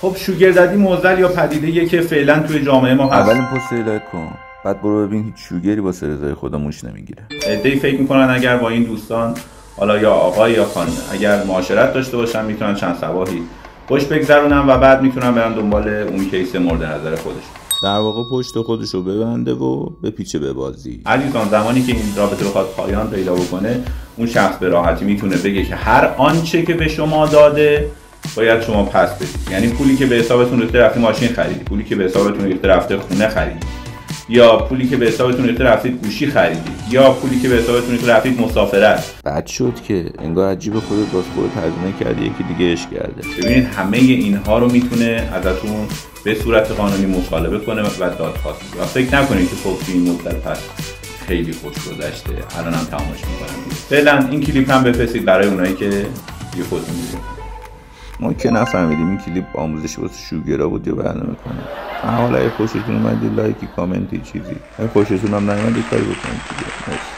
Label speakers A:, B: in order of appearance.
A: خب شوگرددی معضل یا پدیده‌ایه که فعلا توی جامعه ما هست.
B: اول این پست لایک کن، بعد برو ببین هیچ شوگری با رضای خدا موش نمیگیره.
A: عده‌ای فکر میکنن اگر با این دوستان، حالا یا آقای یا خانم، اگر معاشرت داشته باشن میتونن چند صباحی خوش بگذرونن و بعد میتونن برن دنبال اون کیس مورد نظر خودش.
B: در واقع پشت خودشو ببنده و بپیچه به بازی.
A: عزیزان زمانی که این رابطه بخواد پایان پیدا بکنه، اون شخص به راحتی میتونه بگه که هر آنچه که به شما داده باید شما پس بدید. یعنی پولی که به حسابتون ریخته رفتی ماشین خریدی، پولی که به حسابتون ریخته رفته خونه خریدی، یا پولی که به حسابتون ریخته رفتید گوشی خریدید، یا پولی که به حسابتون ریخته رفتید مسافرت.
B: بد شد که انگار عجیب خودت باز خودت هزینه کردی یکی دیگه اش کرده.
A: ببینید همه اینها رو میتونه ازتون به صورت قانونی مطالبه کنه و دادخواست کنه. و فکر نکنید که خب این مدت پس خیلی خوش گذشته الانم تمامش میکنم. فعلا این کلیپ هم بفرستید برای اونایی که یه خودتون میدونید.
B: ما که نفهمیدیم این کلیپ آموزشی واسه شوگرا بود یا برنامه کنه. حالا اگه خوشتون اومد لایکی، کامنتی، چیزی. اگه خوشتون هم نیومد کاری بکنید دیگه.